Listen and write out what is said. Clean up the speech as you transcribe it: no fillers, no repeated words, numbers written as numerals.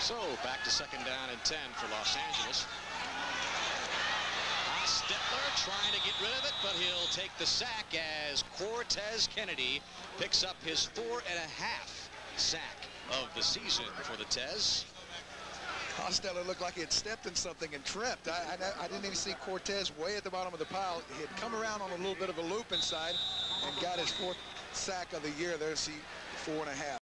So back to 2nd down and 10 for Los Angeles. Stetler trying to get rid of it, but he'll take the sack as Cortez Kennedy picks up his 4.5 sack of the season for the Tez. Hostetler looked like he had stepped in something and tripped. I didn't even see Cortez way at the bottom of the pile. He had come around on a little bit of a loop inside and got his 4th sack of the year. There's the 4.5.